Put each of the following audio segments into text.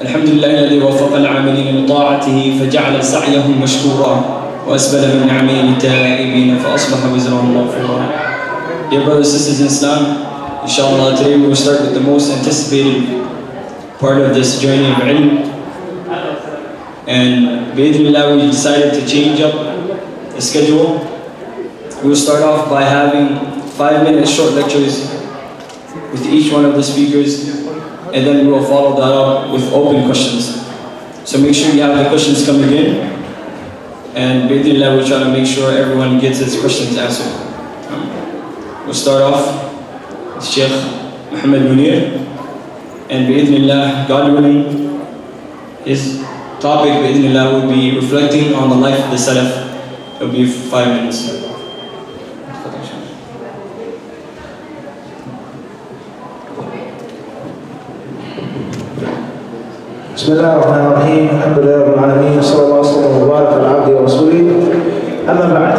الحمد لله الذي وفق العاملين لطاعته فجعل سعيهم مشكورا وأسبل من نعمه للتائبين فأصبح وزرهم مغفورا. Dear brothers and sisters in Islam, inshallah today we will start with the most anticipated part of this journey of ilm. And bi'idhnillah we decided to change up the schedule. We will start off by having 5-minute short lectures with each one of the speakers, and then we will follow that up with open questions. So make sure you have the questions coming in, and bi'idhnillah we'll try to make sure everyone gets his questions answered. We'll start off with Sheikh Muhammad Munir, and bi'idhnillah, God willing, his topic bi'idhnillah will be reflecting on the life of the Salaf. It will be 5 minutes. بسم الله الرحمن الرحيم الحمد لله رب العالمين وصلى الله وسلم وبارك على عبده ورسوله أما بعد.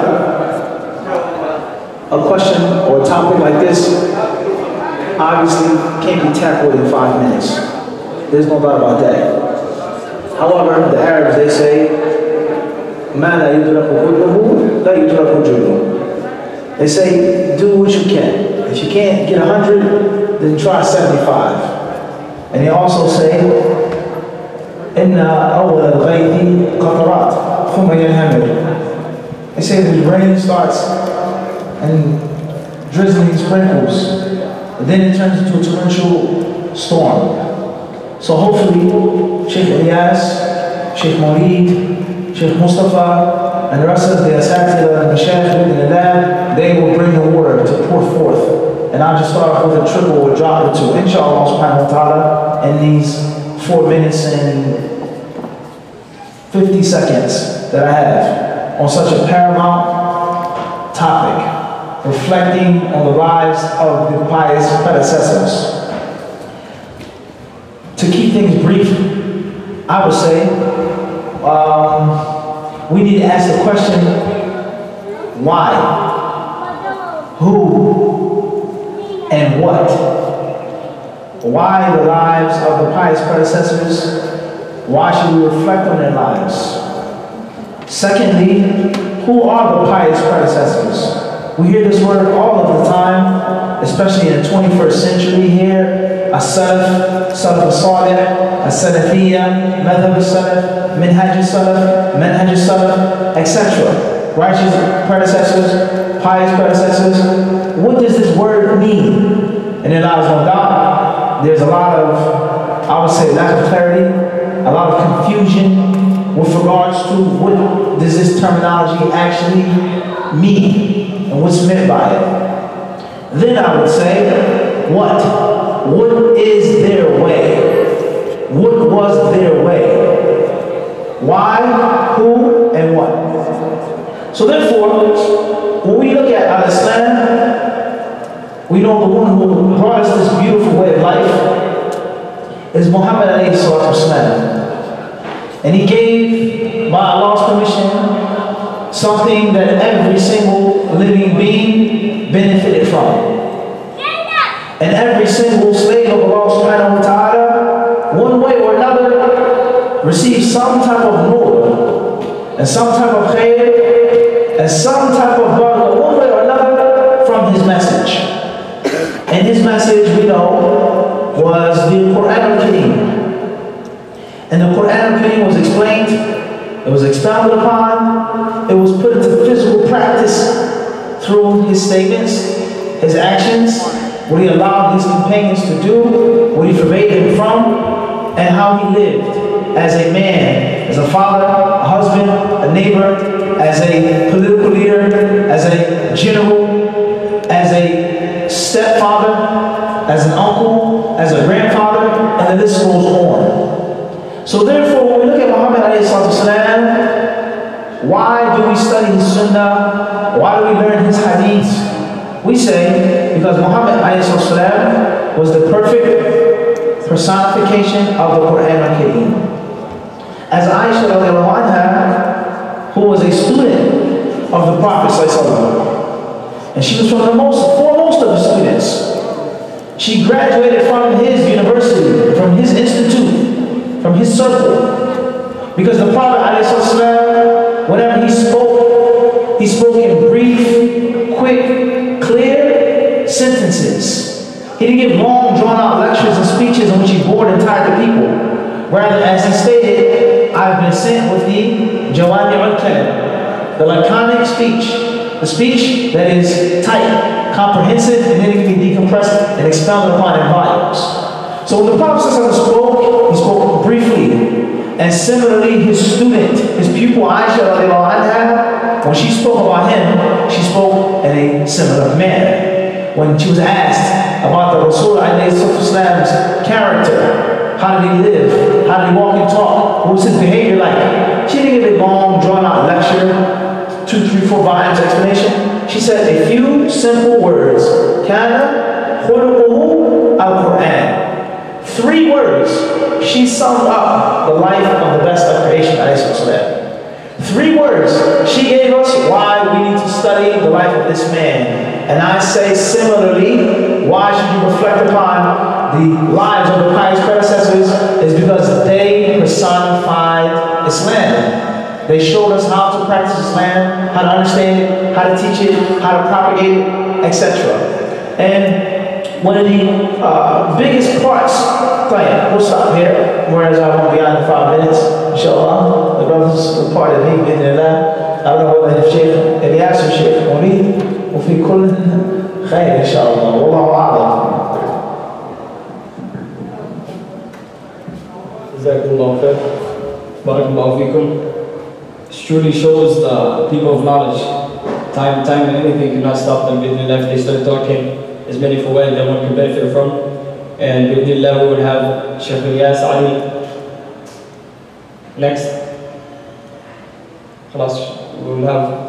A question or a topic like this obviously can't be tackled in 5 minutes. There's no doubt about that. However, the Arabs, they say ما لا يدرك كله لا يدرك جله. They say do what you can. If you can't get 100, then try 75. And they also say إن أول الغيث قطرات ثم ينهمر. They say the rain starts and drizzling sprinkles, and then it turns into a torrential storm. So hopefully Sheikh Ilyas, Sheikh Maulid, Sheikh Mustafa, and the rest of the Asatidha and the Mashayikh, they will bring the water to pour forth. And I'll just start off with a triple or drop or two, inshallah subhanahu wa ta'ala, in these 4 minutes and 50 seconds that I have on such a paramount topic, reflecting on the lives of the pious predecessors. To keep things brief, I would say we need to ask the question, why, who, and what? Why the lives of the pious predecessors? Why should we reflect on their lives? Secondly, who are the pious predecessors? We hear this word all of the time, especially in the 21st century here. As-Salaf, Salaf al-Salih, As-Salafiyya, Madhab al-Salaf, Minhaj al-Salaf, Manhaj al-Salaf, etc. Righteous predecessors, pious predecessors. What does this word mean? And it allows no doubt. There's a lot of, I would say, lack of clarity, a lot of confusion with regards to what does this terminology actually mean and what's meant by it. Then I would say, what? What is their way? What was their way? Why, who, and what? So therefore, when we look at Al-Islam, we know the one who brought us this beautiful way of life is Muhammad alayhi salatu wasalam. And he gave, by Allah's permission, something that every single living being benefited from. And every single slave of Allah subhanahu wa ta'ala, one way or another, received some type of nur, and some type of khair, and some type of barakah, one way or another, from his message. And his message, we know, was the Quran al-Kareem. And the Quran al-Kareem was explained, it was expounded upon, it was put into physical practice through his statements, his actions, what he allowed his companions to do, what he forbade them from, and how he lived as a man, as a father, a husband, a neighbor, as a political leader, as a general, as a stepfather, as an uncle, as a grandfather, and the list goes on. So therefore, when we look at Muhammad alayhi salatu wasalam, why do we study his sunnah? Why do we learn his hadith? We say, because Muhammad alayhi salatu wasalam was the perfect personification of the Quran al-Kareem. As Aisha radiallahu anha, who was a student of the Prophet sallallahu alaihi wasallam, and she was from the foremost of the students. She graduated from his university, from his institute, from his his circle. Because the Prophet ﷺ, whenever he spoke in brief, quick, clear sentences. He didn't give long, drawn-out lectures and speeches in which he bored and tired the people. Rather, as he stated, I've been sent with the Jawami al-Kalim, the laconic speech, the speech that is tight, comprehensive, and then it can be decompressed and expounded upon in volumes. So when the Prophet spoke, he spoke briefly. And similarly, his student, his pupil Aisha, when she spoke about him, she spoke in a similar manner. When she was asked about the Rasulullah's character, how did he live, how did he walk and talk, what was his behavior like, she didn't give a long, drawn-out lecture, 2, 3, 4 volumes explanation. She said a few simple words. Kana khuluquhu al-Qur'an. 3 words. She summed up the life of the best of creation, 3 words. She gave us why we need to study the life of this man. And I say similarly, why should you reflect upon the lives of the pious predecessors is because they personified Islam. They showed us how to practice Islam, how to understand it, how to teach it, how to propagate it, etc. And one of the biggest parts, we'll stop here, whereas I won't be on in 5 minutes, inshallah. The brothers will part of me in there. I don't know whether the Shaykh, if he asks the Shaykh, وفي كل خير إن شاء الله والله أعلم. Jazakumullah khair. Barakallahu feekum. This truly shows the people of knowledge. Time and anything cannot stop them. If they start talking, as many fawaid that one can benefit from. And bidnillah we will have Shaykh Ilyas Ali next. Khalas, we will have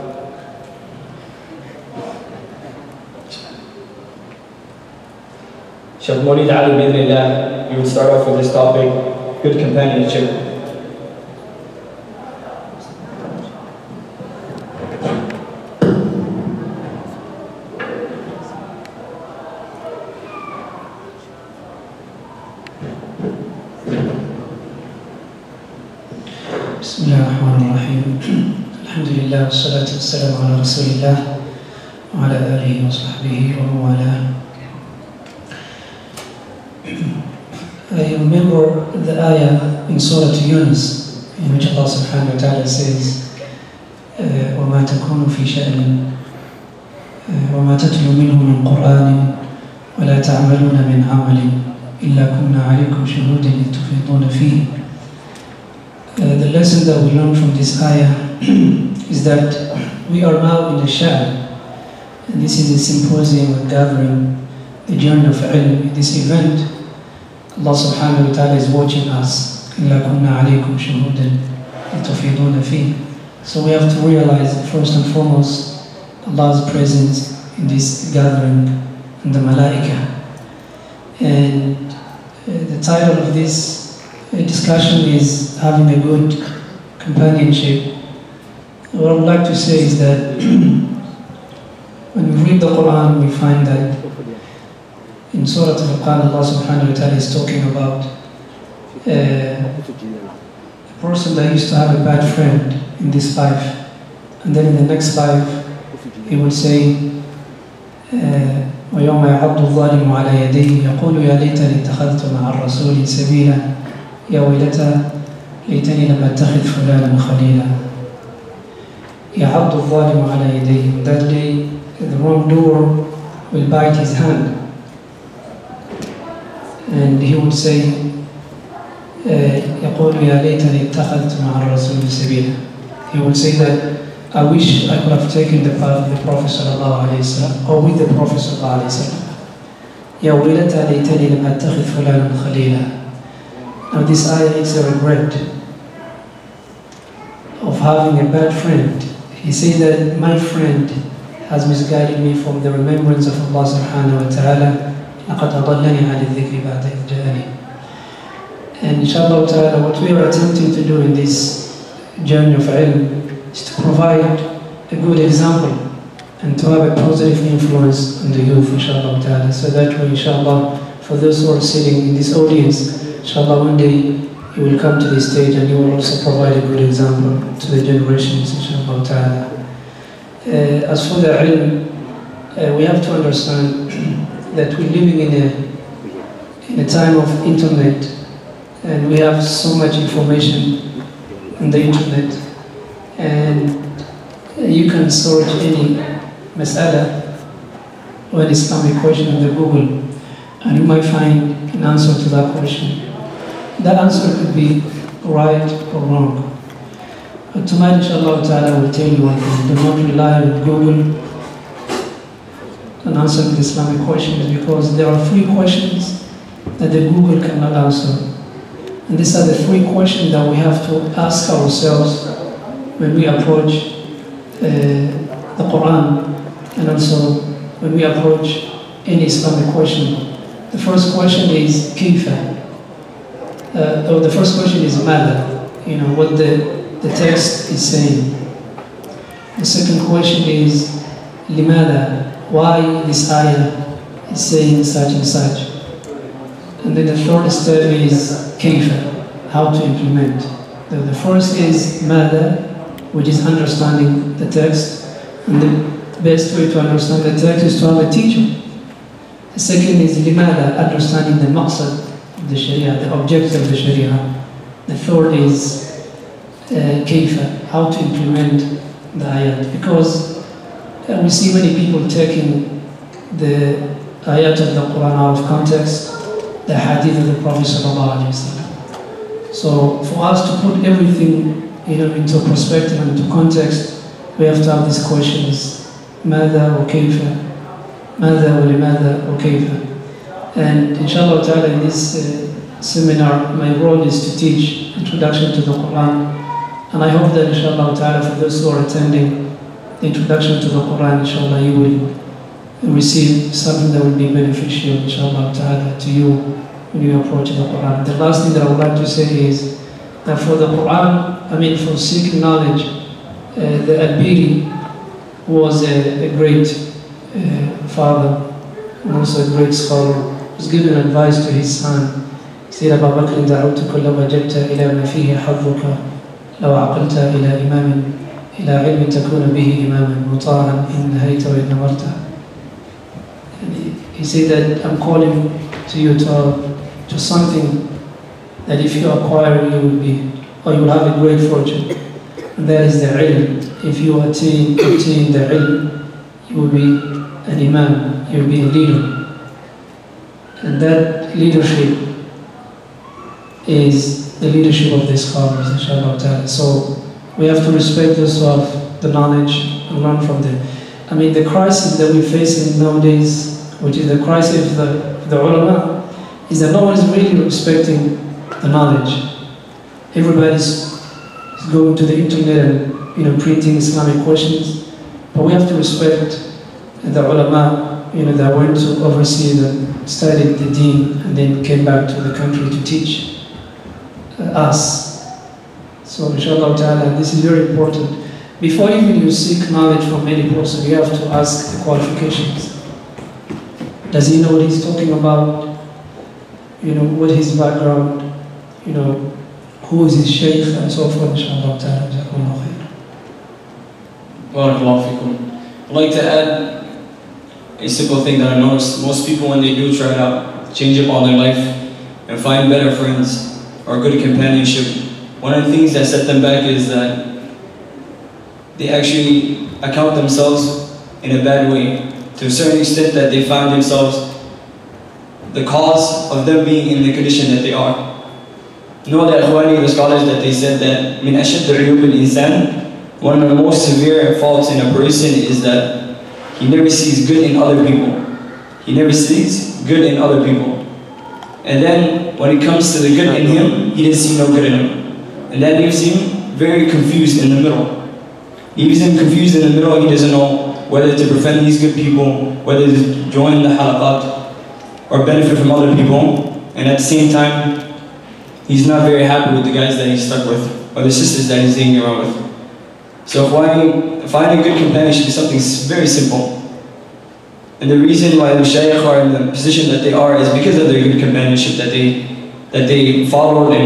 Shaykh Maulid Ali bidnillah. We will start off with this topic, good companionship. بسم الله الرحمن الرحيم الحمد لله والصلاة والسلام على رسول الله وعلى آله وصحبه ومن والاه. I remember the ayah in Surah Yunus in which Allah subhanahu wa ta'ala says وَمَا تَكُونُ فِي شَأْنٍ وَمَا تَتْلُو مِنْهُ مِنْ قُرْآنٍ وَلَا تَعْمَلُونَ مِنْ عَمَلٍ إِلَّا كُنَّا عَلَيْكُمْ شُهُودًا إِذْ تُفِيضُونَ فِيهِ. The lesson that we learn from this ayah is that we are now in the Sha'an, and this is a symposium, a gathering, the journey of ilm. This event, Allah subhanahu wa ta'ala is watching us. إِلَّا كُنَّا عَلَيْكُمْ شُهُودًا لِتُفِيضُونَ فِيهِ. So we have to realize, first and foremost, Allah's presence in this gathering and the malaika. And the title of this discussion is having a good companionship. What I would like to say is that when we read the Quran, we find that in Surah Al-Furqan, Allah subhanahu wa ta'ala is talking about a person that used to have a bad friend in this life, and then in the next life he will say وَيَوْمَ يَعَضُّ الظَّالِمُ عَلَى يَدَيْهِ يَقُولُ يَا لَيْتَنِي اتَّخَذْتُ مَعَ الرَّسُولِ سَبِيلًا يَا وَيْلَتَى لَيْتَنِي لَمْ أَتَّخِذْ فُلَانًا خَلِيلًا. يَعَضُّ الظَّالِمُ عَلَى يَدَيْهِ. That day the wrongdoer will bite his hand, and he will say يقول يا ليتني اتخذت مع الرسول سبيلا. He will say that I wish I could have taken the path of the Prophet sallallahu alaihi wasallam, or with the Prophet sallallahu alaihi wasallam. يا ويلتى ليتني لم أتخذ فلانا خليلا. Now this ayah is a regret of having a bad friend. He says that my friend has misguided me from the remembrance of Allah subhanahu wa ta'ala. لقد أضلني عن الذكر بعد إذ جاءني. And inshallah ta'ala, what we are attempting to do in this journey of ilm is to provide a good example and to have a positive influence on the youth, inshallah ta'ala, so that way, inshallah, for those who are sitting in this audience, inshallah, one day he will come to the stage and he will also provide a good example to the generations, inshallah ta'ala. As for the ilm, we have to understand that we're living in a time of internet, and we have so much information on the internet, and you can search any mas'ala or an Islamic question on the Google, and you might find an answer to that question. That answer could be right or wrong. But tonight, inshallah ta'ala, I will tell you one thing. Do not rely on Google and answer the Islamic questions, because there are 3 questions that the Google cannot answer. And these are the 3 questions that we have to ask ourselves when we approach the Quran, and also when we approach any Islamic question. The first question is Kifa. Or the first question is Mada, what the text is saying. The second question is Limada, why this ayah is saying such and such. And then the third step is Kaifa, how to implement. The first is Mada, which is understanding the text, and the best way to understand the text is to have a teacher. The second is Limada, understanding the maqsad of the Sharia, the objective of the Sharia. The third is Kaifa, how to implement the ayat. Because we see many people taking the ayat of the Quran out of context, the hadith of the Prophet ﷺ. So for us to put everything into perspective and into context, we have to have these questions: Mada wa Kaifa, Mada wa Limada wa Kaifa. And inshallah ta'ala, in this seminar, my role is to teach introduction to the Quran. And I hope that inshallah ta'ala, for those who are attending the introduction to the Quran, inshallah, you will receive something that will be beneficial, inshallah ta'ala, to you when you approach the Quran. The last thing that I would like to say is that for the Quran, for seeking knowledge, the Al-Biri was a great father and also a great scholar. He was giving advice to his son. He said, Abu Bakr, da'awtuka law wajadta ila ma fihi hadduka, law aqalta ila imamin, ila ilmin takuna bihi imaman, muta'an in nahayta wa in namarta. He said that I'm calling to you to something that if you acquire, you will be, or you will have a great fortune. And that is the ilm. If you obtain the ilm, you will be an imam, you will be a leader. And that leadership is the leadership of the scholars, inshallah ta'ala. So we have to respect those who have the knowledge and learn from them. The crisis that we're facing nowadays, which is the crisis of the ulama, is that no one is really respecting the knowledge. Everybody's going to the internet and printing Islamic questions, but we have to respect the ulama, that went to overseas and studied the deen and then came back to the country to teach us. So inshallah ta'ala, this is very important. Before even you seek knowledge from any person, you have to ask the qualifications. Does he know what he's talking about? What his background, who is his shaykh, and so forth, inshallah ta'ala. Jazakumullah khair. Barakallahu fikum. I'd like to add a simple thing that I noticed. Most people, when they do try to change up all their life and find better friends or good companionship, one of the things that set them back is that they actually account themselves in a bad way, to a certain extent that they find themselves the cause of them being in the condition that they are. Know that Ikhwani, the scholars, that they said that min ashad al-uyub al-insan, one of the most severe faults in a person is that he never sees good in other people. He never sees good in other people. And then when it comes to the good in him, he doesn't see no good in him. And that leaves him very confused in the middle. Leaves him confused in the middle. He doesn't know whether to befriend these good people, whether to join the halaqat, or benefit from other people. And at the same time, he's not very happy with the guys that he's stuck with, or the sisters that he's hanging around with. So finding good companionship is something very simple. And the reason why the shaykh are in the position that they are is because of their good companionship that they followed and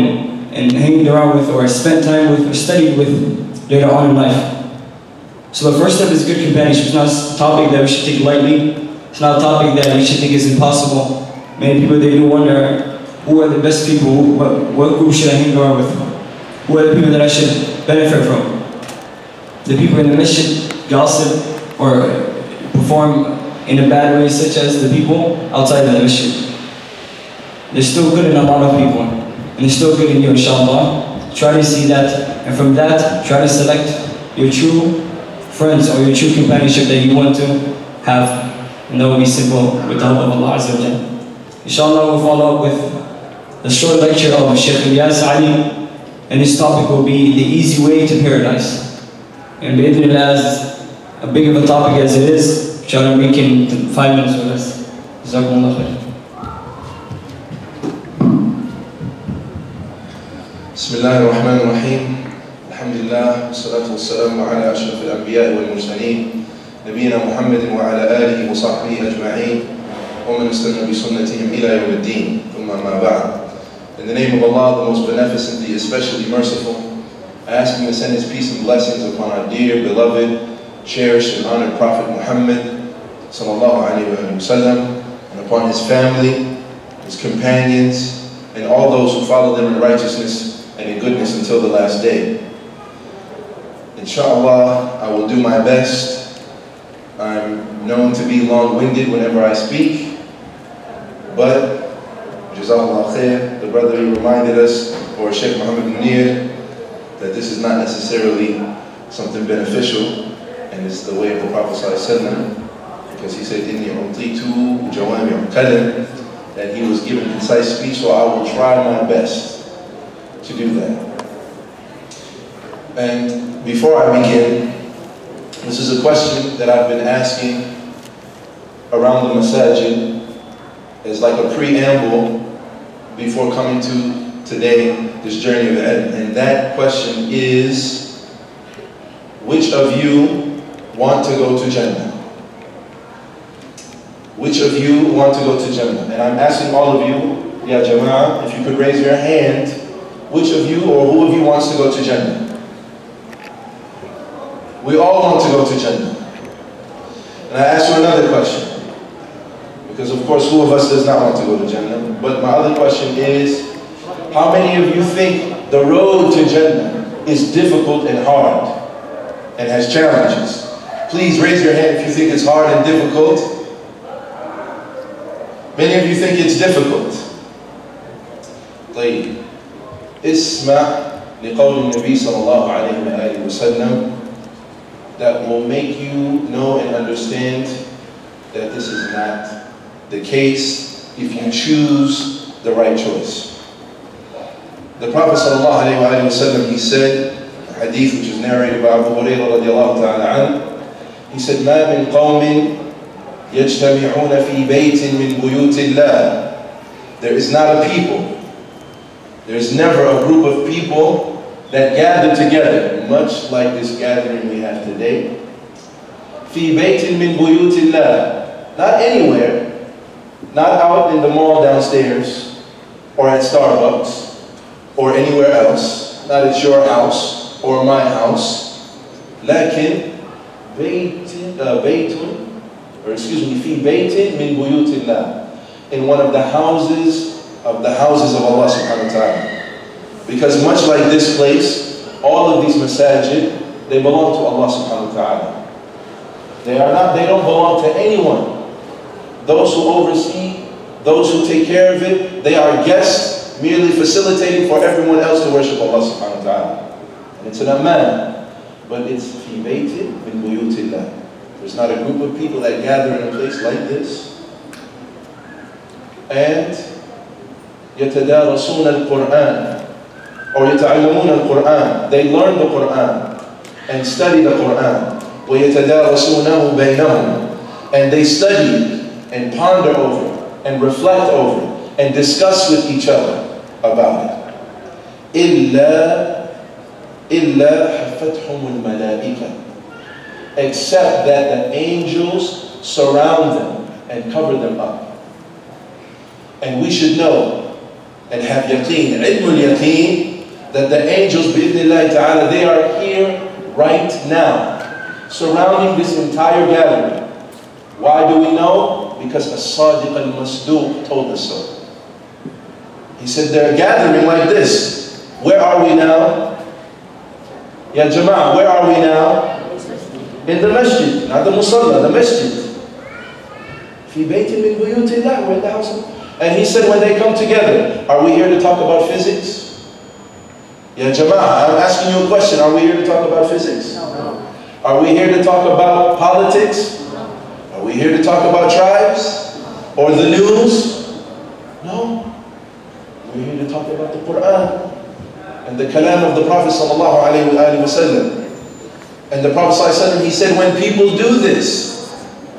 and hanged around with, or spent time with, or studied with later on in life. So the first step is good companionship. It's not a topic that we should take lightly. It's not a topic that we should think is impossible. Many people, they do wonder, who are the best people? What group should I hang around with? Who are the people that I should benefit from? The people in the masjid gossip or perform in a bad way, such as the people outside of the masjid. They're still good in a lot of people, and they're still good in you, inshallah. Try to see that, and from that, try to select your true friends or your true companionship that you want to have, and that will be simple with the help of Allah Azza wa Jalla. Inshallah, we'll follow up with the short lecture of Shaykh Ilyas Ali, and his topic will be the easy way to paradise. And bi'idhnillah, as a big of a topic as it is, try to make it in 5 minutes or less. Jazakumullah khair. Bismillahir Rahmanir Rahim. Alhamdulillah, wassalatu wassalamu ala ashraf al-anbiya wal mursaleen, nabiyina Muhammadin wa ala alihi wa sahbihi ajma'een. In the name of Allah, the most beneficent, the especially merciful, I ask Him to send His peace and blessings upon our dear, beloved, cherished and honored Prophet Muhammad sallallahu alaihi wasallam, and upon his family, his companions, and all those who follow them in righteousness and in goodness until the last day. Inshallah, I will do my best. I'm known to be long-winded whenever I speak. But, Jazakallah khair, the brother reminded us, or Shaykh Muhammad Munir, that this is not necessarily something beneficial, and it's the way of the Prophet ﷺ, because he said, Inni u'titu jawami' kalim, that he was given concise speech, so I will try my best to do that. And before I begin, this is a question that I've been asking around the masajid, as like a preamble before coming to today, this journey of ilm. And that question is, which of you want to go to Jannah? Which of you want to go to Jannah? And I'm asking all of you, Ya Jama'ah, if you could raise your hand, which of you or who of you wants to go to Jannah? We all want to go to Jannah. And I ask you another question. Because of course, who of us does not want to go to Jannah? But my other question is, how many of you think the road to Jannah is difficult and hard and has challenges? Please raise your hand if you think it's hard and difficult. Many of you think it's difficult. طيب. اسمع لقول النبي صلى الله عليه وآله وسلم, that will make you know and understand that this is not the case if you choose the right choice. The Prophet ﷺ, he said, a hadith which is narrated by Abu Hurairah radiallahu ta'ala anhu, he said, مَا مِنْ قَوْمٍ يَجْتَمِعُونَ فِي بَيْتٍ مِنْ بُيُوتِ اللَّهِ. There is not a people, there is never a group of people that gather together, much like this gathering we have today. فِي بَيْتٍ مِنْ بُيُوتِ اللَّهِ. Not anywhere, not out in the mall downstairs, or at Starbucks, or anywhere else, not at your house, or my house. لكن في بيت من بيوت الله, in one of the houses of Allah subhanahu wa ta'ala. Because much like this place, all of these masajid, they belong to Allah subhanahu wa ta'ala. They don't belong to anyone. Those who oversee, those who take care of it, they are guests merely facilitating for everyone else to worship Allah subhanahu wa ta'ala. And it's an aman, but it's fi baytin min buyutillah. There's not a group of people that gather in a place like this and يتدارسون القرآن or يتعلمون القرآن. They learn the Quran and study the Quran. ويتدارسونه بينهم, and they study it and ponder over it and reflect over it and discuss with each other about it. إِلَّا حَفَتْهُمُ الْمَلَائِكَةِ, except that the angels surround them and cover them up. And we should know and have yaqeen, ilmul yaqeen, that the angels, bi'idhnillahi ta'ala, they are here right now, surrounding this entire gathering. Why do we know? Because as-sadiq al-masduq told us so. He said they're gathering like this. Where are we now? Ya Jama'ah, where are we now? In the masjid, not the musalla, the masjid. Fi baytin min buyutillah, we're in the house. And he said when they come together, are we here to talk about physics? Ya Jama'ah, I'm asking you a question. Are we here to talk about physics? No. Are we here to talk about politics? Are we here to talk about tribes? Or the news? No. We're here to talk about the Quran and the kalam of the Prophet sallallahu alaihi wasallam. And the Prophet sallallahu alaihi wasallam, he said, when people do this,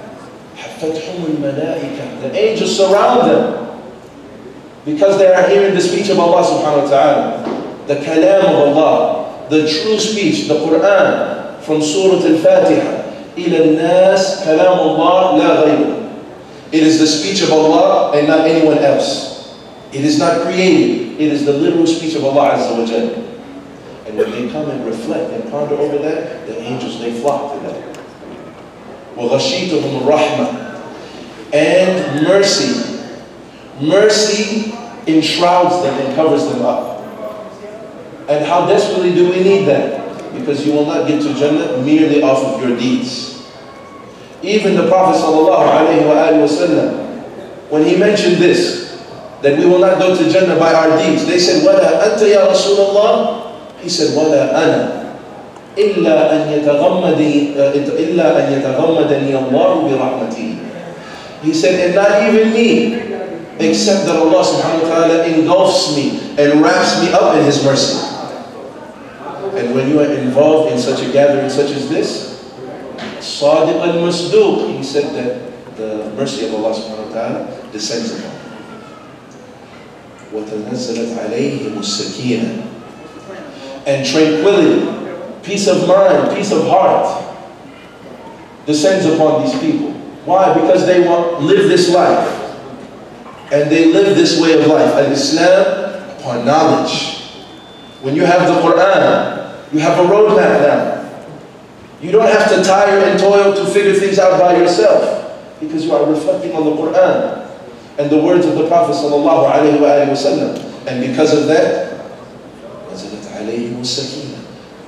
the angels surround them because they are hearing the speech of Allah subhanahu wa ta'ala, the kalam of Allah, the true speech, the Quran, from Surah Al-Fatiha, إِلَى النَّاسِ كَلَامُ اللَّهِ لَا غَيْرُ. It is the speech of Allah and not anyone else. It is not created. It is the literal speech of Allah Azza wa Jalla. And when they come and reflect and ponder over that, the angels, they flock to that. وَغَشِيتُهُمُ الرَّحْمَةِ. And mercy. Mercy enshrouds them and covers them up. And how desperately do we need that? Because you will not get to Jannah merely off of your deeds. Even the Prophet sallallahu alaihi wasallam, when he mentioned this, that we will not go to Jannah by our deeds, they said, وَلَا أَنْتَ يَا رَسُولَ اللَّهِ. He said, وَلَا أَنَا إِلَّا أَنْ يَتَغَمَّدَنِي اللَّهُ بِرَحْمَتِهِ. He said, and not even me, except that Allah subhanahu wa ta'ala engulfs me and wraps me up in His mercy. And when you are involved in such a gathering such as this, Sadiq al-Masduq, he said that the mercy of Allah subhanahu wa ta'ala descends upon him. وَتَنَزَّلَتْ عَلَيْهِمُ السَّكِينَةِ. And tranquility, peace of mind, peace of heart descends upon these people. Why? Because they live this life. And they live this way of life. Al-Islam upon knowledge. When you have the Quran, you have a roadmap now. You don't have to tire and toil to figure things out by yourself. Because you are reflecting on the Quran and the words of the Prophet sallallahu alaihi wasallam. And because of that, نزلت عليهم السكينة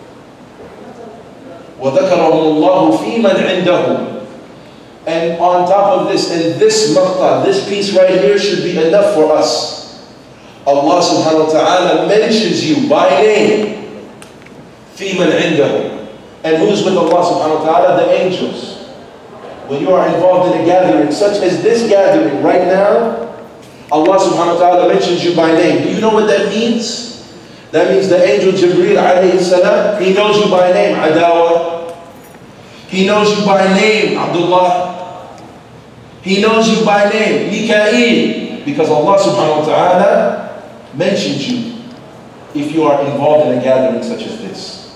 وذكرهم الله في من عنده. And on top of this, and this maqta, this piece right here should be enough for us. Allah subhanahu wa ta'ala mentions you by name. في من عنده. And who's with Allah subhanahu wa ta'ala? The angels. When you are involved in a gathering such as this gathering right now, Allah subhanahu wa ta'ala mentions you by name. Do you know what that means? That means the angel Jibreel alayhi salam, he knows you by name, Adawa. He knows you by name, Abdullah. He knows you by name, Mikael. Because Allah subhanahu wa ta'ala mentions you if you are involved in a gathering such as this.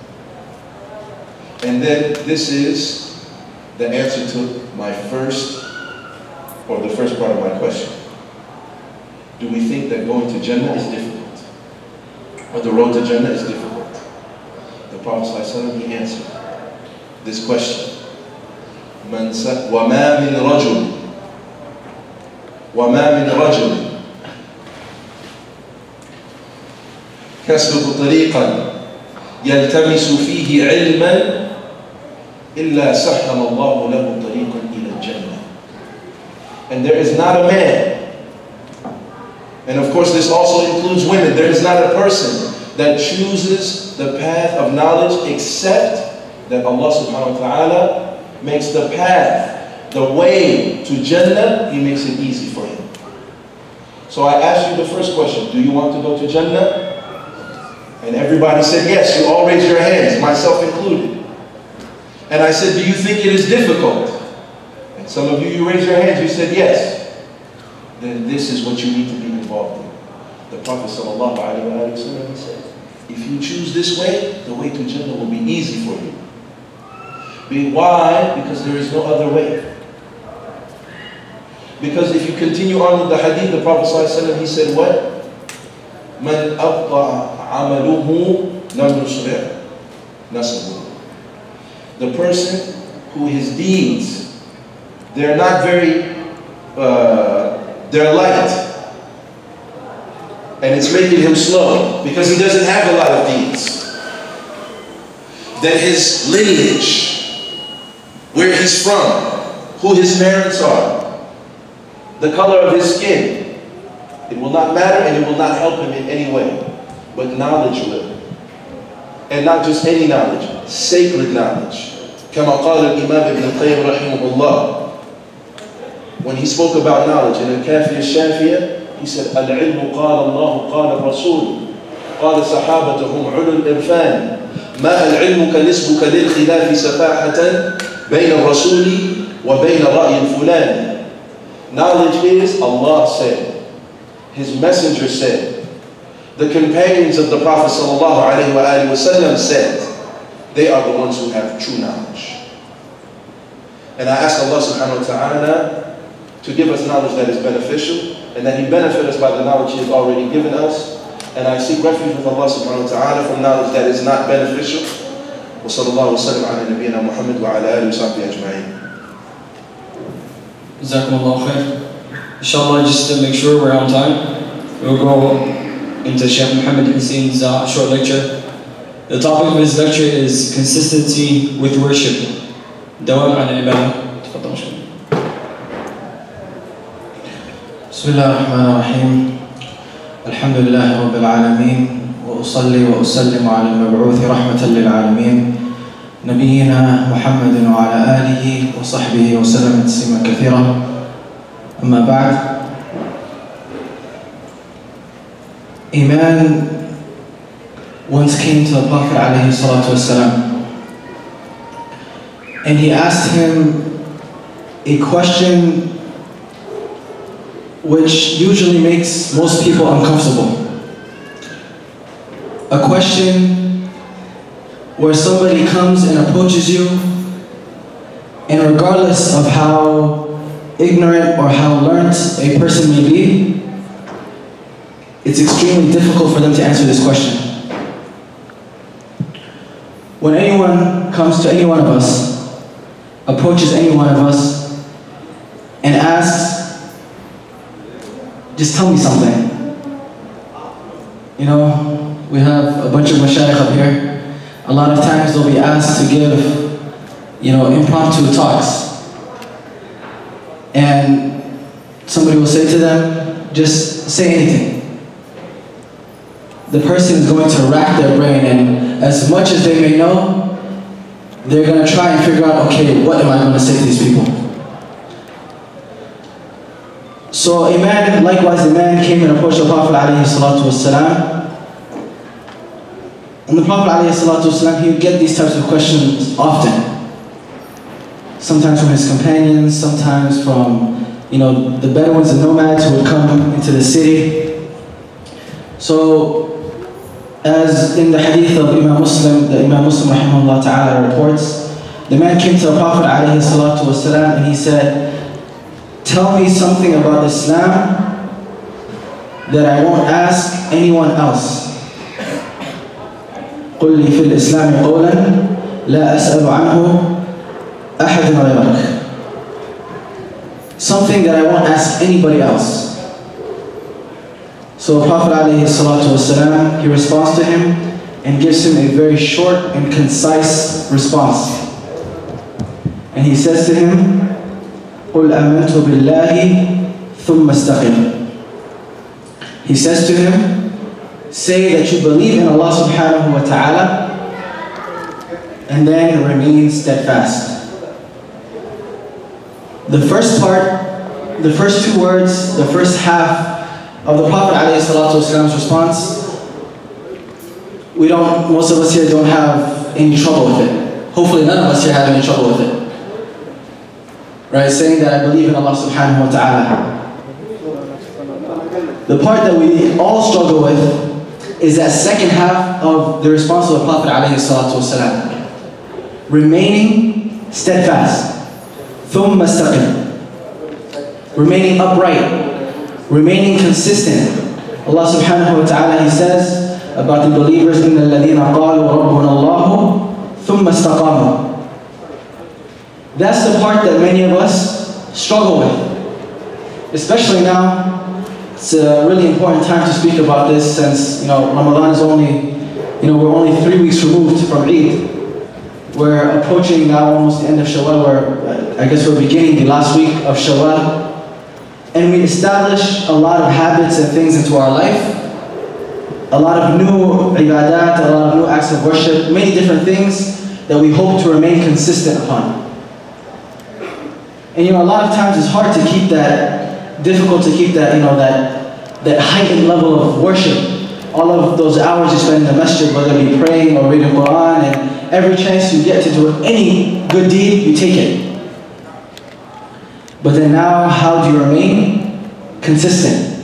And then this is the answer to my first part of my question. Do we think that going to Jannah is difficult? Or the road to Jannah is difficult? The Prophet ﷺ, he answered this question. وَمَا مِنْ رَجُلٍ يَسْلُكُ طَرِيقًا يَلْتَمِسُ فِيهِ عِلْمًا إِلَّا سَحَّلَ اللَّهُ لَهُ طَرِيقًا إِلَى الْجَنَّةِ. And there is not a man, and of course this also includes women, there is not a person that chooses the path of knowledge except that Allah subhanahu wa ta'ala makes the path, the way to Jannah, He makes it easy for him. So I asked you the first question, do you want to go to Jannah? And everybody said yes. You all raised your hands, myself included. And I said, do you think it is difficult? And some of you raised your hands, you said yes. Then this is what you need to be involved in. The Prophet sallallahu alaihi wasallam said, if you choose this way, the way to Jannah will be easy for you. Why? Because there is no other way. Because if you continue on with the hadith, the Prophet sallallahu alaihi wasallam, he said what? من أبطأ عمله لم يسرع نسبه. The person who his deeds, they're not very, they're light. And it's making him slow because he doesn't have a lot of deeds. That his lineage, where he's from, who his parents are, the color of his skin, it will not matter and it will not help him in any way. But knowledge will. And not just any knowledge, sacred knowledge. كما قال الإمام ابن القيم رحمه الله. When he spoke about knowledge in الكافية الشافية, he said, العلم قال الله قال الرسول قال صحابتهم علو الإرفان ما العلم كنسبك للخلاف سفاحة بين الرسول وبين رأي الفلان. Knowledge is, Allah said, His Messenger said, the companions of the Prophet ﷺ said, they are the ones who have true knowledge. And I ask Allah subhanahu wa ta'ala to give us knowledge that is beneficial, and that He benefit us by the knowledge He has already given us. And I seek refuge with Allah subhanahu wa ta'ala from knowledge that is not beneficial. Wa sallallahu wa sallam ala nabiyyina Muhammad wa ala alihi wa sahbihi ajma'in. Jazakumullah khair. Inshallah, just to make sure we're on time, we'll go into Sheikh Muhammad Hussein's short lecture. The topic of his lecture is consistency with worship. Dawam al-ibadah. Tafadhal Sheikh. بسم الله الرحمن الرحيم الحمد لله رب العالمين وأصلي وأسلم على المبعوث رحمة للعالمين نبينا محمد وعلى آله وصحبه وسلم تسليما كثيرا أما بعد. A man once came to the Prophet عليه الصلاة والسلام and he asked him a question which usually makes most people uncomfortable. A question where somebody comes and approaches you, and regardless of how ignorant or how learned a person may be, it's extremely difficult for them to answer this question. When anyone comes to any one of us, approaches any one of us, and asks, just tell me something. You know, we have a bunch of mashayikh up here. A lot of times they'll be asked to give, impromptu talks. And somebody will say to them, just say anything. The person is going to rack their brain, and as much as they may know, they're going to try and figure out, okay, what am I going to say to these people? So likewise a man came and approached the Prophet ﷺ. And the Prophet ﷺ, he would get these types of questions often. Sometimes from his companions, sometimes from, the Bedouins and nomads who would come into the city. So, as in the hadith of Imam Muslim, the Imam Muslim rahimahullah ta'ala reports, the man came to the Prophet ﷺ and he said, tell me something about Islam that I won't ask anyone else. قل لي في الإسلام قولا لا أسأل عنه أحد غيرك. Something that I won't ask anybody else. So Prophet ﷺ, he responds to him and gives him a very short and concise response. And he says to him, قُلْ آمَنْتُ بِاللَّهِ ثُمَّ اسْتَقِمْ. He says to him, say that you believe in Allah subhanahu wa ta'ala and then remain steadfast. The first part, the first two words, the first half of the Prophet ﷺ's response, most of us here don't have any trouble with it. Hopefully none of us here have any trouble with it. Right, saying that I believe in Allah subhanahu wa ta'ala. The part that we all struggle with is that second half of the response of the Prophet ﷺ. Remaining steadfast. ثُمَّ اسْتَقِمْ. Remaining upright. Remaining consistent. Allah subhanahu wa ta'ala, He says about the believers, إِنَّ الَّذِينَ قَالُوا رَبُّنَا اللَّهُ ثُمَّ اسْتَقَامُوا. That's the part that many of us struggle with. Especially now, it's a really important time to speak about this since, Ramadan is only, we're only 3 weeks removed from Eid. We're approaching now almost the end of Shawwal, I guess we're beginning the last week of Shawwal. And we establish a lot of habits and things into our life. A lot of new ibadat, a lot of new acts of worship, many different things that we hope to remain consistent upon. And a lot of times it's hard to keep that, difficult to keep that, that heightened level of worship. All of those hours you spend in the masjid, whether it be praying or reading Quran, and every chance you get to do any good deed, you take it. But then now, how do you remain consistent?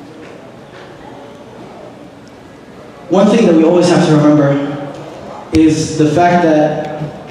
One thing that we always have to remember is the fact that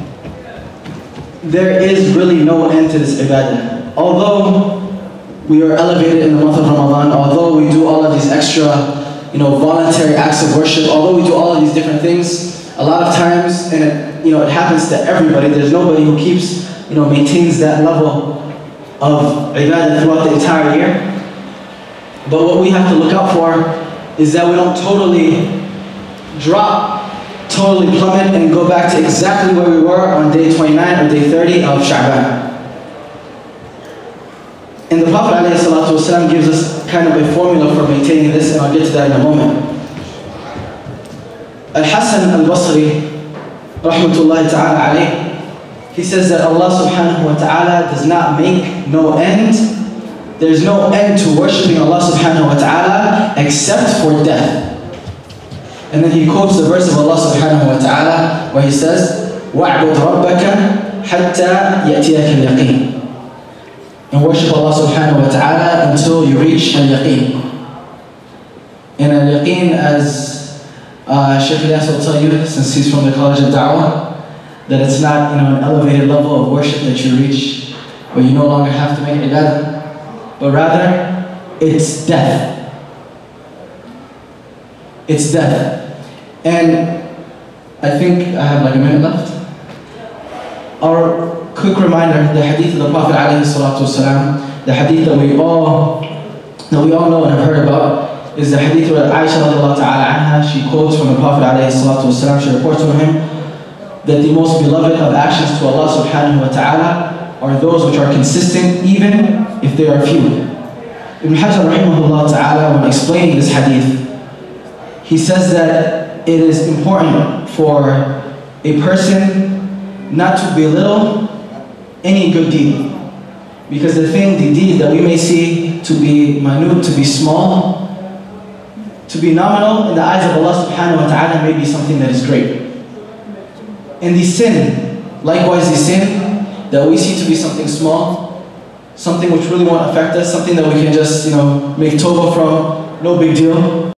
there is really no end to this ibadah. Although we are elevated in the month of Ramadan, although we do all of these extra, voluntary acts of worship, although we do all of these different things, a lot of times, and it happens to everybody, there's nobody who keeps, maintains that level of ibadah throughout the entire year. But what we have to look out for is that we don't totally drop, totally plummet, and go back to exactly where we were on day 29 or day 30 of Sha'ban. And the Prophet ﷺ gives us kind of a formula for maintaining this, and I'll get to that in a moment. Al-Hasan al-Basri, rahmatullahi ta'ala alayh, he says that Allah subhanahu wa ta'ala does not make no end. There's no end to worshipping Allah subhanahu wa ta'ala except for death. And then he quotes the verse of Allah subhanahu wa ta'ala where he says, وَاعْبُدْ رَبَّكَ حَتَّى يَأْتِيَكَ الْيَقِينَ. And worship Allah subhanahu wa ta'ala until you reach al-yaqeen. And al-yaqeen, as Shaykh Ilyas will tell you, since he's from the College of Da'wah, that it's not an elevated level of worship that you reach where you no longer have to make ibadah, but rather it's death. It's death. And I think I have like a minute left. Our quick reminder, the hadith of the Prophet ﷺ, the hadith that we all know and have heard about, is the hadith where Aisha radiallahu ta'ala anha, she quotes from the Prophet ﷺ, she reports from him that the most beloved of actions to Allah subhanahu wa ta'ala are those which are consistent even if they are few. Ibn Hajar rahimahullah ta'ala, when explaining this hadith, he says that it is important for a person not to belittle any good deed. Because the deed that we may see to be minute, to be small, to be nominal in the eyes of Allah subhanahu wa ta'ala may be something that is great. And the sin, likewise the sin that we see to be something small, something which really won't affect us, something that we can just, make tawbah from, no big deal.